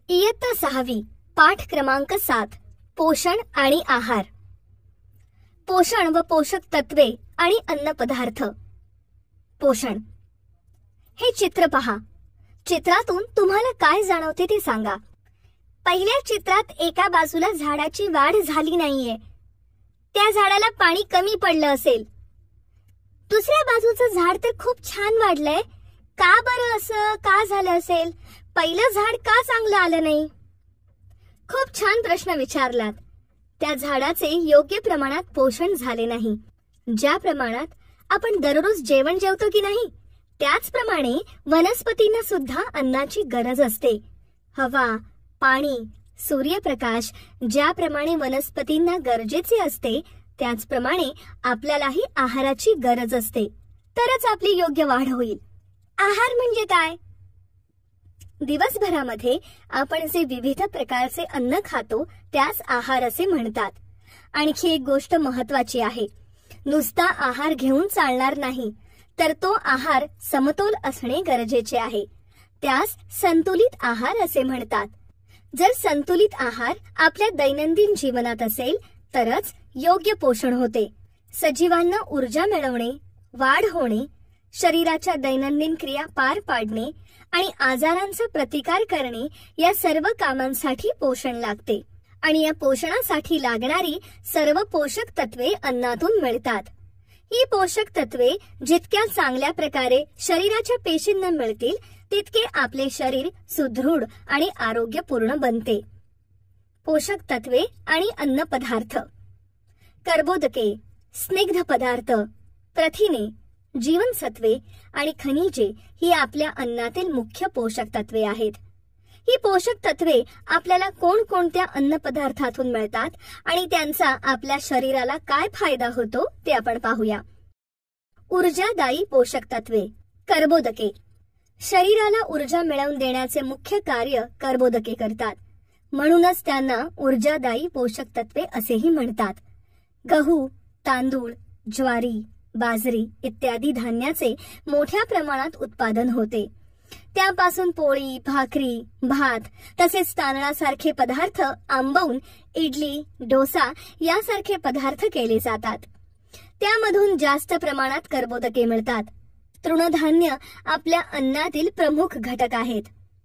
इयत्ता 6वी, पाठ क्रमांक 7, पोषण आणि आहार. पोषण व पोषक तत्वे आणि अन्न पदार्थ. पोषण. हे चित्र पहा. चित्रातून तुम्हाला काय जाणवते ते सांगा. पहिल्या चित्रात एका बाजूला झाडाची वाढ झाली नाहीये, त्या झाडाला पाणी कमी पडलं असेल. दुसऱ्या बाजूचं झाड तर खूप छान वाढलंय. का बरं असं का झालं असेल? पहिलं झाड का चांगलं आलं नाही? खूप छान प्रश्न विचारलात. त्या झाडाचे योग्य प्रमाणात पोषण झाले नाही. ज्या प्रमाणात आपण दररोज जेवण जेवतो की नाही, त्याचप्रमाणे वनस्पतींना सुद्धा अन्नाची गरज असते. हवा, पाणी, सूर्यप्रकाश ज्याप्रमाणे वनस्पतींना गरजेचे असते, त्याचप्रमाणे आपल्यालाही आहाराची गरज असते. तरच आपली योग्य वाढ होईल. आहार म्हणजे काय? दिवसभरामध्ये आपण जे विविध प्रकारचे अन्न खातो त्यास आहार असे म्हणतात. आणखी एक गोष्ट महत्त्वाची आहे. नुसता आहार घेऊन चालणार नाही, तर तो आहार समतोल असणे गरजेचे आहे. त्यास संतुलित आहार असे म्हणतात. जर संतुलित आहार आपल्या दैनंदिन जीवनात असेल तरच योग्य पोषण होते. सजीवांना ऊर्जा मिळवणे, वाढ होणे, शरीराच्या दैनंदिन क्रिया पार पाडणे आणि आजारांचा प्रतिकार करणे या सर्व कामांसाठी पोषण लागते. आणि या पोषणासाठी लागणारी सर्व पोषक तत्वे अन्नातून मिळतात. ही पोषक तत्वे जितक्या चांगल्या प्रकारे शरीराच्या पेशींना मिळतील, तितके आपले शरीर सुदृढ आणि आरोग्यपूर्ण बनते. पोषक तत्वे आणि अन्न पदार्थ. कर्बोदके, स्निग्ध पदार्थ, प्रथिने, जीवनसत्वे आणि खनिजे ही आपल्या अन्नातील मुख्य पोषक तत्वे आहेत. ही पोषक तत्वे आपल्याला कोणकोणत्या अन्न पदार्थातून मिळतात आणि त्यांचा आपल्या शरीराला काय फायदा होतो ते आपण पाहूया. ऊर्जादायी पोषक तत्वे. कर्बोदके. शरीराला ऊर्जा मिळवून देण्याचे मुख्य कार्य कर्बोदके करतात. म्हणूनच त्यांना ऊर्जादायी पोषक तत्वे असेही म्हणतात. गहू, तांदूळ, ज्वारी, बाजरी इत्यादी धान्याचे मोठ्या प्रमाणात उत्पादन होते. त्यापासून पोळी, भाकरी, भात तसेच तांदळासारखे पदार्थ आंबवून इडली, डोसा यासारखे पदार्थ केले जातात. त्यामधून जास्त प्रमाणात कर्बोदके मिळतात. तृणधान्य आपल्या अन्नातील प्रमुख घटक आहेत.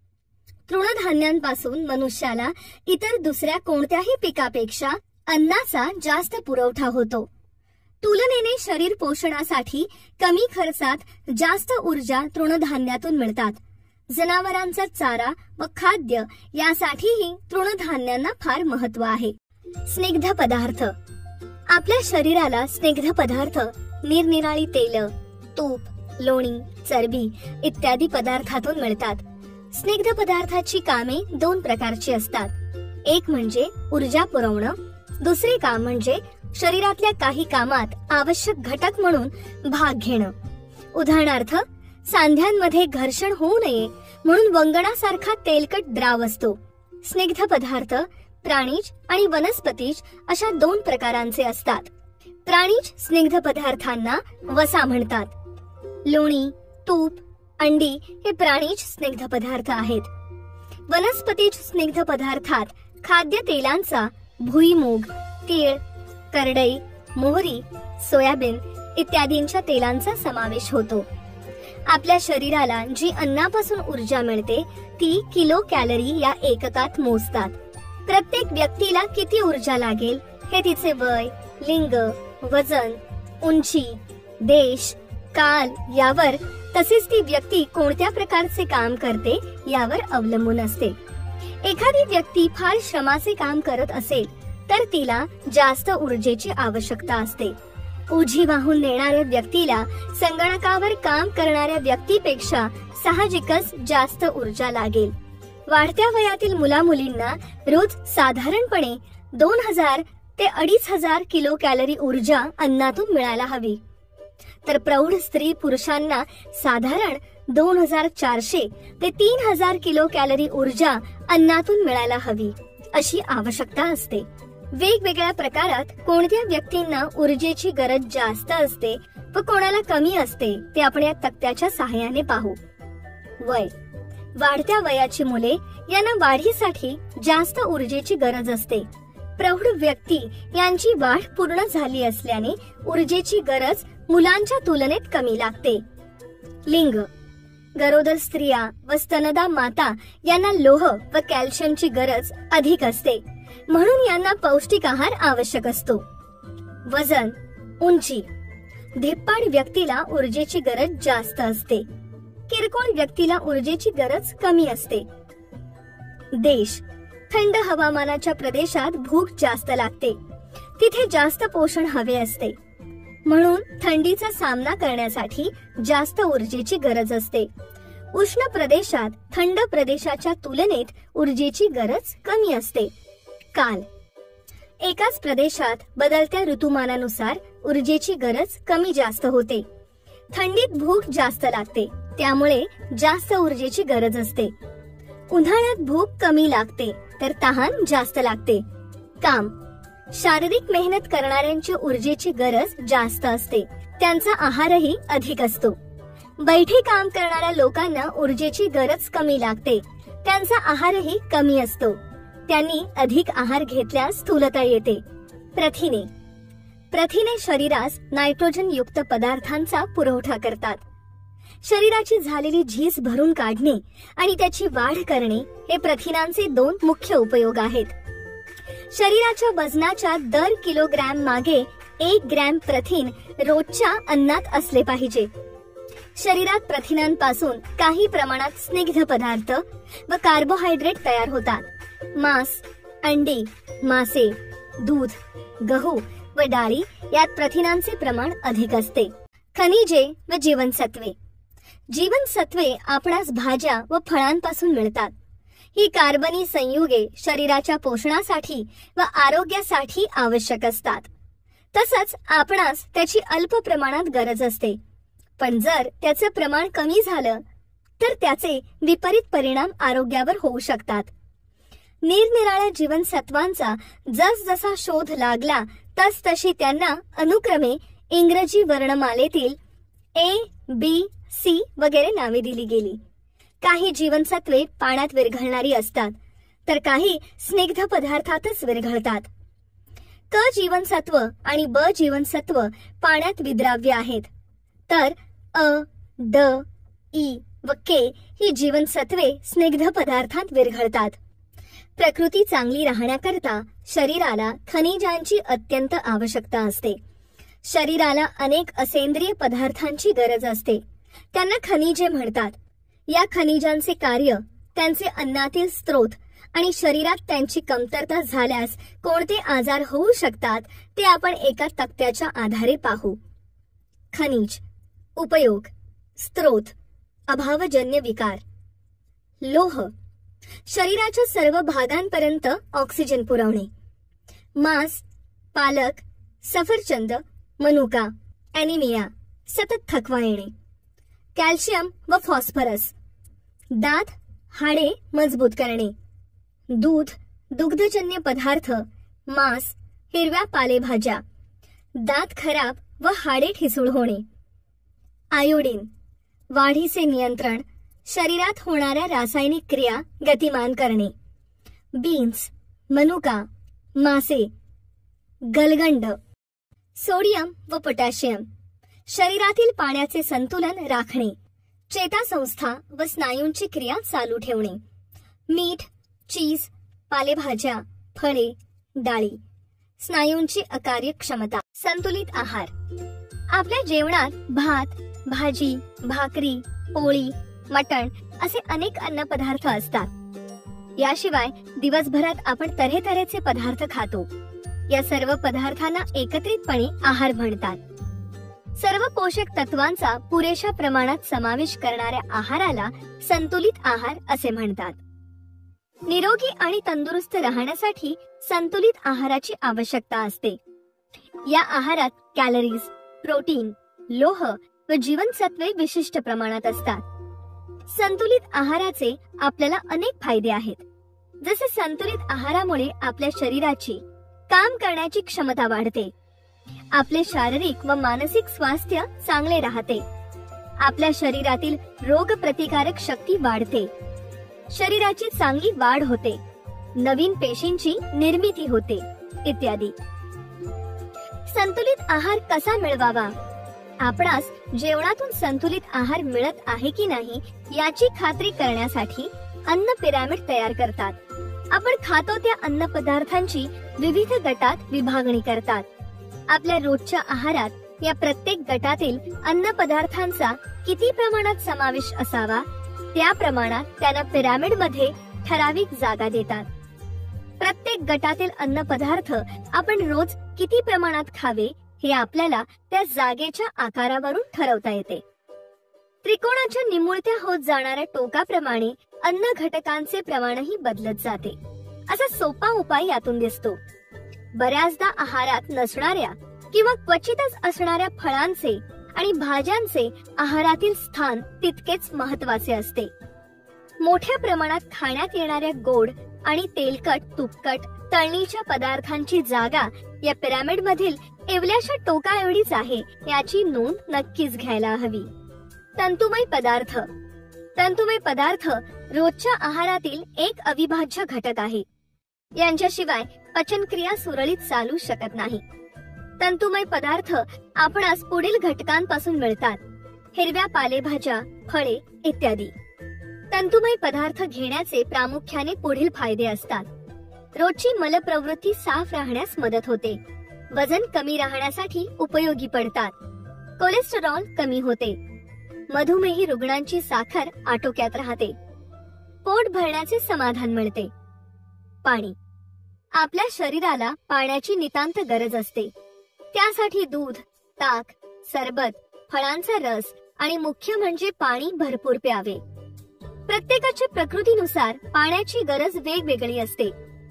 तृणधान्यांपासून मनुष्याला इतर दुसऱ्या कोणत्याही पिकापेक्षा अन्नाचा जास्त पुरवठा होतो. तुलनेने शरीर पोषणासाठी कमी खर्चात जास्त ऊर्जा तृणधान्यातून मिळतात. जनावरांचा चारा व खाद्य यासाठीही तृणधान्यांना फार महत्त्व आहे. स्निग्ध पदार्थ. आपल्या शरीराला स्निग्ध पदार्थ निरनिराळी तेल, तूप, लोणी, चरबी इत्यादी पदार्थातून मिळतात. स्निग्ध पदार्थाची कामे 2 प्रकारची असतात. एक म्हणजे ऊर्जा पुरवणं, दुसरे काम म्हणजे शरीरातल्या काही कामात आवश्यक घटक म्हणून भाग घेणं. उदाहरणार्थ, सांध्यांमध्ये घर्षण होऊ नये म्हणून वंगणासारखा तेलकट द्राव असतो. स्निग्ध पदार्थ प्राणिज आणि वनस्पतीज अशा 2 प्रकारांचे असतात. प्राणिज स्निग्ध पदार्थांना वसा म्हणतात. लोणी, तूप, अंडी हे प्राणिज स्निग्ध पदार्थ आहेत. वनस्पतीज स्निग्ध पदार्थात खाद्य तेलांचा भुईमूग, तीळ, करडई, मोहरी, सोयाबीन इत्यादींच्या तेलांचा समावेश होतो. आपल्या शरीराला जी अन्नापासून ऊर्जा मिळते ती किलो कॅलरी या एककात मोजतात. प्रत्येक व्यक्तीला किती ऊर्जा लागेल हे तिचे वय, लिंग, वजन, उंची, देश, काल यावर तसेच ती व्यक्ती कोणत्या प्रकारचे काम करते यावर अवलंबून असते. एखादी व्यक्ती फार श्रमाचे काम करत असेल तर तिला जास्त ऊर्जेची आवश्यकता असते. ओझी वाहून नेणाऱ्या व्यक्तीला संगणकावर काम करणाऱ्या व्यक्तीपेक्षा साहजिकच जास्त ऊर्जा लागेल. वाढत्या वयातील मुलामुलींना रोज साधारणपणे 2000 ते 2500 किलो कॅलरी ऊर्जा अन्नातून मिळायला हवी. तर प्रौढ स्त्री पुरुषांना साधारण 2400 ते 3000 किलो कॅलरी ऊर्जा अन्नातून मिळायला हवी अशी आवश्यकता असते. वेगवेगळ्या प्रकारात कोणत्या व्यक्तींना ऊर्जेची गरज जास्त असते व कोणाला कमी असते ते आपण या तक्त्याच्या सहाय्याने पाहू. वय. वाढत्या वयाची मुले यांना वाढीसाठी जास्त ऊर्जेची गरज असते. प्रौढ व्यक्ती यांची वाढ पूर्ण झाली असल्याने ऊर्जेची गरज मुलांच्या तुलनेत कमी लागते. लिंग. गरोदर स्त्रिया व स्तनदा माता यांना लोह व कॅल्शियमची गरज अधिक असते, म्हणून यांना पौष्टिक आहार आवश्यक असतो. वजन. उंची. धिप्पाड व्यक्तीला ऊर्जेची गरज जास्त असते, किरकोळ व्यक्तीला ऊर्जेची गरज कमी असते. देश. थंड हवामानाच्या प्रदेशात भूक जास्त लागते, तिथे जास्त पोषण हवे असते, म्हणून थंडीचा सामना करण्यासाठी जास्त ऊर्जेची गरज असते. उष्ण प्रदेशात थंड प्रदेशाच्या तुलनेत ऊर्जेची गरज कमी असते. काल. एकाच प्रदेशात बदलत्या ऋतुमानानुसार ऊर्जेची गरज कमी जास्त होते. थंडीत भूक जास्त लागते, त्यामुळे जास्त ऊर्जेची गरज असते. उन्हाळ्यात भूक कमी लागते तर तहान जास्त लागते. काम. शारीरिक मेहनत करणाऱ्यांची ऊर्जेची गरज जास्त असते, त्यांचा आहारही अधिक असतो. बैठे काम करणाऱ्या लोकांना ऊर्जेची गरज कमी लागते, त्यांचा आहारही कमी असतो, त्यांनी अधिक आहार घेतल्यास स्थूलता येते. प्रथिने. प्रथिने शरीरास नायट्रोजन युक्त पदार्थांचा पुरवठा करतात. शरीराची झालेली झीज भरून काढणे आणि त्याची वाढ करणे हे प्रथिनांचे दोन मुख्य उपयोग आहेत. शरीराच्या वजनाच्या दर किलोग्रॅम मागे 1 ग्रॅम प्रथिन रोजच्या अन्नात असले पाहिजे. शरीरात प्रथिनांपासून काही प्रमाणात स्निग्ध पदार्थ व कार्बोहायड्रेट तयार होतात. मांस, अंडी, मासे, दूध, गहू व डाळी यात प्रथिनांचे प्रमाण अधिक असते. खनिजे व जीवनसत्वे. जीवनसत्वे आपणास भाज्या व फळांपासून मिळतात. ही कार्बनी संयुगे शरीराच्या पोषणासाठी व आरोग्यासाठी आवश्यक असतात. तसंच आपणास त्याची अल्प प्रमाणात गरज असते, पण जर त्याचे प्रमाण कमी झालं तर त्याचे विपरीत परिणाम आरोग्यावर होऊ शकतात. निरनिराळ्या जीवनसत्वांचा जसजसा शोध लागला तसतशी त्यांना अनुक्रमे इंग्रजी वर्णमालेतील A, B, C वगैरे नावे दिली गेली. काही जीवनसत्वे पाण्यात विरघळणारी असतात, तर काही स्निग्ध पदार्थातच विरघळतात. क जीवनसत्व आणि ब जीवनसत्व पाण्यात विद्राव्य आहेत, तर अ, ड, ई व के ही जीवनसत्वे स्निग्ध पदार्थात विरघळतात. प्रकृती चांगली राहण्याकरता शरीराला खनिजांची अत्यंत आवश्यकता असते. शरीराला अनेक असेंद्रिय पदार्थांची गरज असते, त्यांना खनिजे म्हणतात. या खनिजांचे कार्य, त्यांचे अन्नातील स्रोत आणि शरीरात त्यांची कमतरता झाल्यास कोणते आजार होऊ शकतात ते आपण एका तक्त्याच्या आधारे पाहू. खनिज. उपयोग. स्रोत. अभावजन्य विकार. लोह. शरीराच्या सर्व भागांपर्यंत ऑक्सिजन पुरवणे. मांस, पालक, सफरचंद, मनुका, ॲनिमिया, सतत थकवा येणे. कॅल्शियम व फॉस्फरस. दात, हाडे मजबूत करणे. दूध, दुग्धजन्य पदार्थ, मांस, हिरव्या पालेभाज्या. दात खराब व हाडे ठिसूळ होणे. आयोडीन. वाढीचे नियंत्रण, शरीरात होणाऱ्या रासायनिक क्रिया गतिमान करणे. बीन्स, मनुका, मासे, गलगंड. सोडियम व पोटॅशियम. शरीरातील पाण्याचे संतुलन राखणे, चेतासंस्था व स्नायूंची क्रिया चालू ठेवणे. मीठ, चीज, पालेभाज्या, फळे, डाळी. स्नायूंची अकार्यक्षमता. संतुलित आहार. आपल्या जेवणात भात, भाजी, भाकरी, पोळी, मटण असे अनेक अन्नपदार्थ असतात. याशिवाय दिवसभरात आपण तऱ्हेतऱ्हेचे पदार्थ खातो. या सर्व पदार्थांना एकत्रितपणे आहार म्हणतात. सर्व पोषक तत्वांचा पुरेशा प्रमाणात समावेश करणाऱ्या आहाराला संतुलित आहार असे म्हणतात. निरोगी आणि तंदुरुस्त राहण्यासाठी संतुलित आहाराची आवश्यकता असते. या आहारात कॅलरीज, प्रोटीन, लोह व जीवनसत्वे विशिष्ट प्रमाणात असतात. संतुलित आहाराचे आपल्याला अनेक फायदे आहेत. जसे संतुलित आहारामुळे आपल्या शरीराची काम करण्याची क्षमता वाढते, आपले शारीरिक व मानसिक स्वास्थ्य चांगले राहते, आपल्या शरीरातील रोग प्रतिकारक शक्ती वाढते, शरीराची चांगली वाढ होते, नवीन पेशींची निर्मिती होते इत्यादी. संतुलित आहार कसा मिळवावा? आपणास जेवणातून संतुलित आहार मिळत आहे की नाही याची खात्री करण्यासाठी अन्न पिरामिड तयार करतात. आपण खातो त्या अन्न पदार्थांची विविध गटात विभागणी करतात. आपल्या रोजच्या आहारात या प्रत्येक गटातील अन्न पदार्थांचा किती प्रमाणात समावेश असावा त्या प्रमाणात त्यांना पिरामिड मध्ये ठराविक जागा देतात. प्रत्येक गटातील अन्न पदार्थ आपण रोज किती प्रमाणात खावे हे आपल्याला त्या जागेच्या आकारावरून ठरवता येते. त्रिकोणाच्या निमुळत्या होत जाणाऱ्या टोकाप्रमाणे अन्न घटकांचे प्रमाणही बदलत जाते. असा सोपा उपाय यातून दिसतो. बऱ्याचदा आहारात नसणाऱ्या किंवा क्वचितच असणाऱ्या फळांचे आणि भाज्यांचे आहारातील स्थान तितकेच महत्वाचे असते. मोठ्या प्रमाणात खाण्यात येणाऱ्या गोड आणि तेलकट, तुपकट, तळणीच्या पदार्थांची जागा या पिरामिड मधील एवढ्याशा टोका एवढीच आहे याची नोंद नक्कीच घ्यायला हवी. तंतुमय पदार्थ. तंतुमय पदार्थ रोजच्या आहारातील एक अविभाज्य घटक आहे. यांच्याशिवाय पचनक्रिया सुरळीत चालू शकत नाही. तंतुमय पदार्थ आपणास पुढील घटकांपासून मिळतात: हिरव्या पालेभाज्या, फळे इत्यादी. तंतुमय पदार्थ घेण्याचे प्रामुख्याने पुढील फायदे असतात. रोजची मलप्रवृत्ती साफ राहण्यास मदत होते. वजन कमी राहण्यासाठी उपयोगी पडतात. कोलेस्टेरॉल कमी होते. मधुमेही रुग्णांची साखर आटोक्यात राहते. पोट भरण्याचे समाधान मिळते. पाणी. आपल्या शरीराला पाण्याची नितांत गरज असते. त्यासाठी दूध, ताक, सरबत, फळांचा रस आणि मुख्य म्हणजे पाणी भरपूर प्यावे. प्रत्येकाच्या प्रकृतीनुसार पाण्याची गरज वेगवेगळी असते.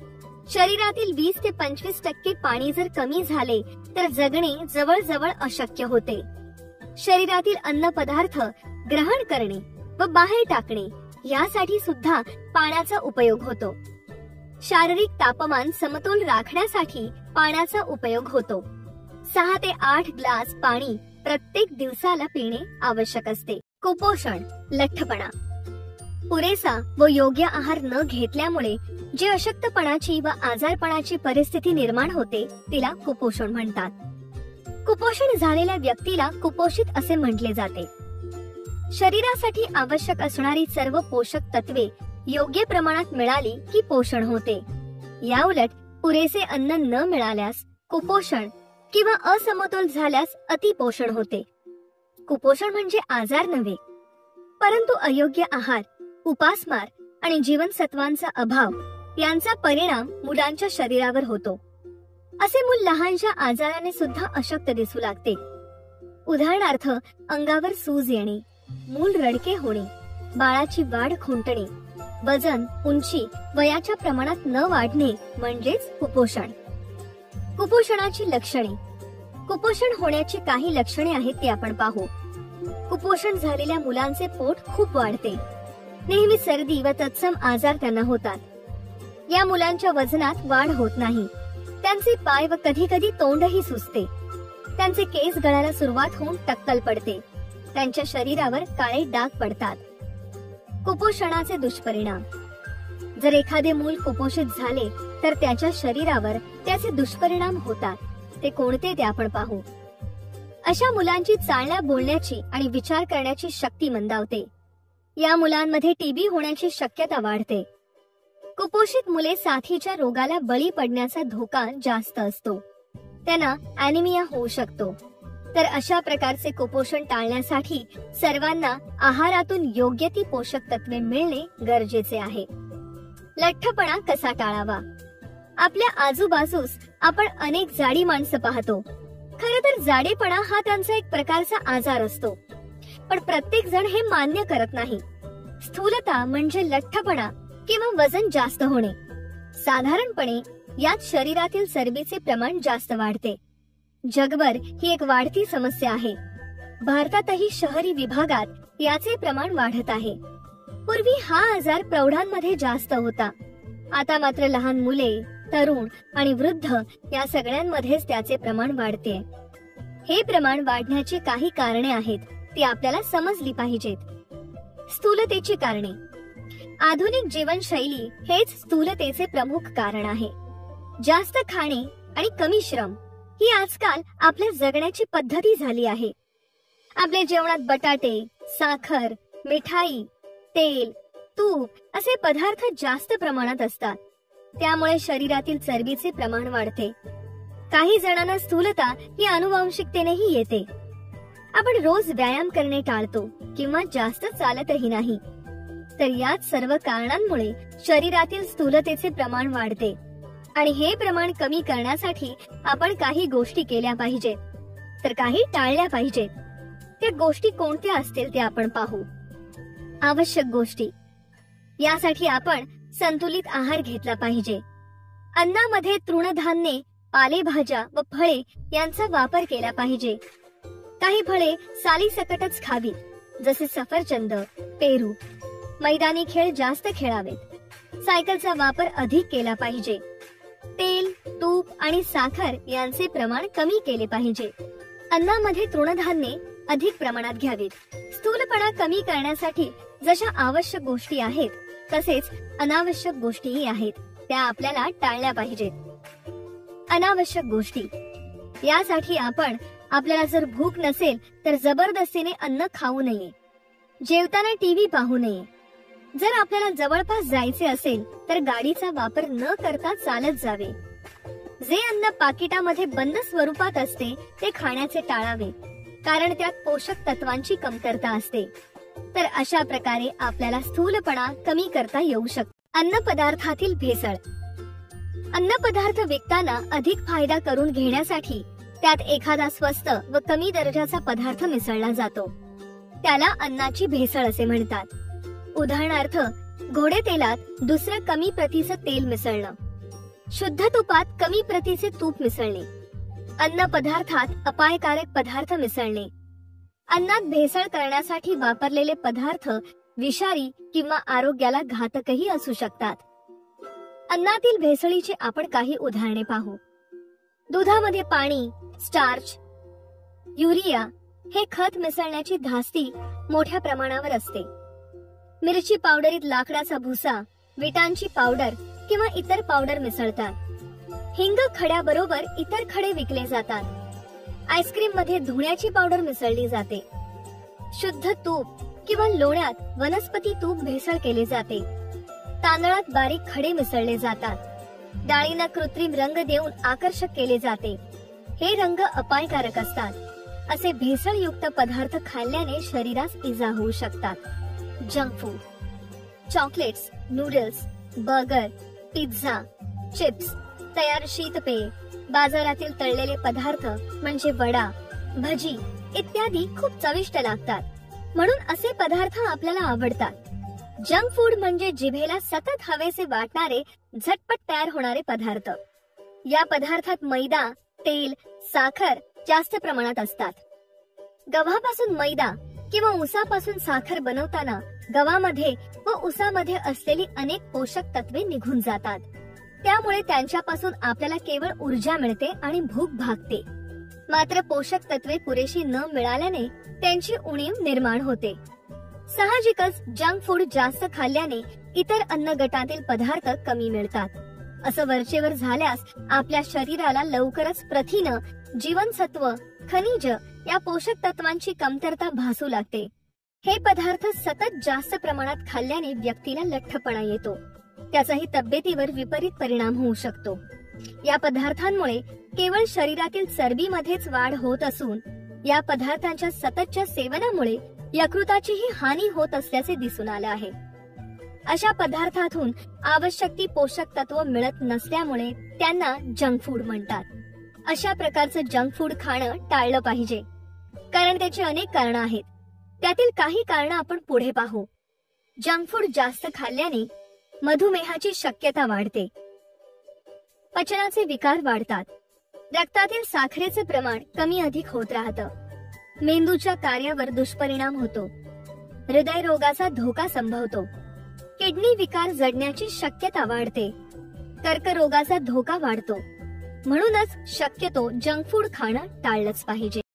शरीरातील 20 ते 25% पाणी जर कमी झाले तर जगणे जवळजवळ अशक्य होते. शरीरातील अन्न पदार्थ ग्रहण करणे व बाहेर टाकणे यासाठी सुद्धा पाण्याचा उपयोग होतो. शारीरिक तापमान समतोल राखण्यासाठी पाण्याचा उपयोग होतो. 6 ते 8 ग्लास पाणी प्रत्येक दिवसाला पिणे आवश्यक असते. कुपोषण, लठ्ठपणा. पुरेसा व योग्य आहार न घेतल्यामुळे जे अशक्तपणाची व आजारपणाची परिस्थिती निर्माण होते तिला कुपोषण म्हणतात. कुपोषण झालेल्या व्यक्तीला कुपोषित असे म्हटले जाते. शरीरासाठी आवश्यक असणारी सर्व पोषक तत्वे योग्य प्रमाणात मिळाली की पोषण होते. याउलट पुरेसे अन्न न मिळाल्यास कुपोषण किंवा असमतोल झाल्यास अतिपोषण होते. कुपोषण म्हणजे आजार नव्हे, परंतु अयोग्य आहार, उपासमार आणि जीवनसत्वांचा अभाव यांचा परिणाम मुलांच्या शरीरावर होतो. असे मूल लहानशा आजाराने सुद्धा अशक्त दिसू लागते. उदाहरणार्थ अंगावर सूज येणे, मूल रडके होणे, बाळाची वाढ खुंटणे, वजन, उंची वयाच्या प्रमाणात न वाढणे म्हणजेच कुपोषण. कुपोषणाची लक्षणे. कुपोषण होण्याची काही लक्षणे आहेत ती आपण पाहू. कुपोषण झालेल्या मुलांचे पोट खूप वाढते. नेहमी सर्दी व तत्सम आजार त्यांना होतात. या मुलांच्या वजनात वाढ होत नाही. त्यांचे पाय व कधी कधी तोंडही सुजते. त्यांचे केस गळायला सुरुवात होऊन टक्कल पडते. त्यांच्या शरीरावर काळे डाग पडतात. कुपोषणाचे दुष्परिणाम. जर एखादे मूल कुपोषित झाले तर त्याच्या शरीरावर त्याचे दुष्परिणाम होतात. ते कोणते ते आपण पाहू. अशा मुलांची चालण्या बोलण्याची आणि विचार करण्याची शक्ती मंदावते. या मुलांमध्ये टीबी होण्याची शक्यता वाढते. कुपोषित मुले साथीच्या रोगाला बळी पडण्याचा धोका जास्त असतो. त्यांना ॲनिमिया होऊ शकतो. तर अशा प्रकारचे कुपोषण टाळण्यासाठी सर्वांना आहारातून योग्य ती पोषक तत्वे मिळणे गरजेचे आहे. लठ्ठपणा कसा टाळावा. आपल्या आजूबाजूस आपण अनेक जाडी माणसं पाहतो. खरं तर जाडेपणा हा त्यांचा एक प्रकारचा आजार असतो, पण प्रत्येक जण हे मान्य करत नाही. स्थूलता म्हणजे लठ्ठपणा किंवा वजन जास्त होणे. साधारणपणे यात शरीरातील चरबीचे प्रमाण जास्त वाढते. जगभर ही एक वाढती समस्या आहे. भारतातही शहरी विभागात याचे प्रमाण वाढत आहे. पूर्वी हा आजार प्रौढांमध्ये जास्त होता. आता मात्र लहान मुले, तरुण आणि वृद्ध या सगळ्यांमध्येच त्याचे प्रमाण वाढते. हे प्रमाण वाढण्याची काही कारणे आहेत ती आपल्याला समजली पाहिजेत. स्थूलतेची कारणे. आधुनिक जीवनशैली हेच स्थूलतेचे प्रमुख कारण आहे. जास्त खाणे आणि कमी श्रम ही आजकाल आपल्या जगण्याची पद्धती झाली आहे. आपल्या जेवणात बटाटे, साखर, मिठाई, तेल, तूप असे पदार्थ जास्त प्रमाणात असतात. त्यामुळे शरीरातील चरबीचे प्रमाण वाढते. काही जणांना स्थूलता ही आनुवंशिकतेनेही येते. आपण रोज व्यायाम करणे टाळतो किंवा जास्त चालतही नाही. तर याच सर्व कारणांमुळे शरीरातील स्थूलतेचे प्रमाण वाढते आणि हे प्रमाण कमी करण्यासाठी आपण काही गोष्टी केल्या पाहिजेत तर काही टाळल्या पाहिजेत. त्या गोष्टी कोणत्या असतील ते आपण पाहू. आवश्यक गोष्टी. यासाठी आपण संतुलित आहार घेतला पाहिजे. अन्नामध्ये तृणधान्ये, पालेभाज्या व फळे यांचा वापर केला पाहिजे. काही फळे सालीसकटच खावीत, जसे सफरचंद, पेरू. मैदानी खेळ जास्त खेळावेत. सायकलचा वापर अधिक केला पाहिजे. तेल, तूप आणि साखर यांचे प्रमाण कमी केले पाहिजे. अन्नामध्ये तृणधान्ये अधिक प्रमाणात घ्यावीत. स्थूलपणा कमी करण्यासाठी जशा आवश्यक गोष्टी आहेत तसेच अनावश्यक गोष्टीही आहेत, त्या आपल्याला टाळल्या पाहिजेत. अनावश्यक गोष्टी. यासाठी आपल्याला जर भूक नसेल तर जबरदस्तीने अन्न खाऊ नये. जेवताना टीव्ही पाहू नये. जर आपल्याला जवळपास जायचे असेल तर गाडीचा वापर न करता चालत जावे. जे अन्न पाकिटामध्ये बंद स्वरूपात असते ते खाण्याचे टाळावे, कारण त्यात पोषक तत्वांची कमतरता असते. तर अशा प्रकारे आपल्याला स्थूलपणा कमी करता येऊ शकतो. अन्न पदार्थातील भेसळ. अन्न पदार्थ विकताना अधिक फायदा करून घेण्यासाठी त्यात एखादा स्वस्त व कमी दर्जाचा पदार्थ मिसळला जातो. त्याला अन्नाची भेसळ असे म्हणतात. उदाहरणार्थ, घोडे तेलात दुसरं कमी प्रतीचं तेल मिसळणं, शुद्ध तुपात कमी प्रतीचे तूप मिसळणे, अन्न पदार्थात अपायकारक पदार्थ मिसळणे. अन्नात भेसळ करण्यासाठी वापरलेले पदार्थ विषारी किंवा आरोग्याला घातकही असू शकतात. अन्नातील भेसळीची आपण काही उदाहरणे पाहू. दुधामध्ये पाणी, स्टार्च, युरिया हे खत मिसळण्याची धास्ती मोठ्या प्रमाणावर असते. मिरची पावडरीत लाकडाचा भुसा, विटांची पावडर किंवा इतर पावडर मिसळतात. हिंग खड्याबरोबर इतर खडे विकले जातात. आईस्क्रीम मध्ये धुण्याची पावडर मिसळली जाते. शुद्ध तूप किंवा लोण्यात वनस्पती तूप भेसळ केले जाते. तांदळात बारीक खडे मिसळले जातात. डाळींना कृत्रिम रंग देऊन आकर्षक केले जाते. हे रंग अपायकारक असतात. असे भेसळयुक्त पदार्थ खाल्ल्याने शरीरास इजा होऊ शकतात. Junk food. Chocolates, noodles, burger, pizza, chips, तयार शीतपेय, बाजारातील तळलेले पदार्थ म्हणजे वडा, भजी इत्यादी खूप चविष्ट लागतात, म्हणून असे पदार्थ आपल्याला आवडतात. जंक फूड म्हणजे जिभेला सतत हवेसे वाटणारे, झटपट तयार होणारे पदार्थ. या पदार्थात मैदा, तेल, साखर जास्त प्रमाणात असतात. गव्हापासून मैदा किंवा ऊसापासून साखर बनवताना गव्हामध्ये व ऊसामध्ये असलेली अनेक पोषक तत्वे निघून जातात. त्यामुळे त्यांच्यापासून आपल्याला केवळ ऊर्जा मिळते आणि भूक भागते. मात्र पोषक तत्वे पुरेशी न मिळाल्याने त्यांची उणीव निर्माण होते. साहजिकच जंक फूड जास्त खाल्ल्याने इतर अन्न गटातील पदार्थ कमी मिळतात. असं वरचेवर झाल्यास आपल्या शरीराला लवकरच प्रथिन, जीवनसत्व, खनिज या पोषक तत्वांची कमतरता भासू लागते. हे पदार्थ सतत जास्त प्रमाणात खाल्ल्याने व्यक्तीला लठ्ठपणा येतो. त्याचाही तब्येतीवर विपरीत परिणाम होऊ शकतो. या पदार्थांमुळे केवळ शरीरातील चरबीमध्येच वाढ होत असून या पदार्थांच्या सततच्या सेवनामुळे यकृताचीही हानी होत असल्याचे दिसून आले आहे. अशा पदार्थातून आवश्यक ती पोषक तत्व मिळत नसल्यामुळे त्यांना जंक फूड म्हणतात. अशा प्रकारचं जंक फूड खाणं टाळलं पाहिजे, कारण त्याची अनेक कारणं आहेत. त्यातील काही कारणं आपण पुढे पाहू. जंक फूड जास्त खाल्ल्याने मधुमेहाची शक्यता वाढते. पचनाचे विकार वाढतात. रक्तातील साखरेचे प्रमाण कमी अधिक होत राहतं. मेंदूच्या कार्यावर दुष्परिणाम होतो. हृदयरोगाचा धोका संभवतो. किडनी विकार जडण्याची शक्यता वाढते. कर्करोगाचा धोका वाढतो. म्हणूनच शक्यतो जंक फूड खाणं टाळलंच पाहिजे.